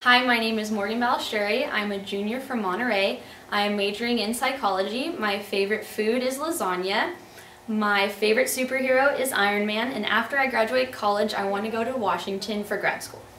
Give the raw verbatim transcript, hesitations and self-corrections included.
Hi, my name is Morgan Balestreri. I'm a junior from Monterey. I am majoring in psychology. My favorite food is lasagna. My favorite superhero is Iron Man, and after I graduate college, I want to go to Washington for grad school.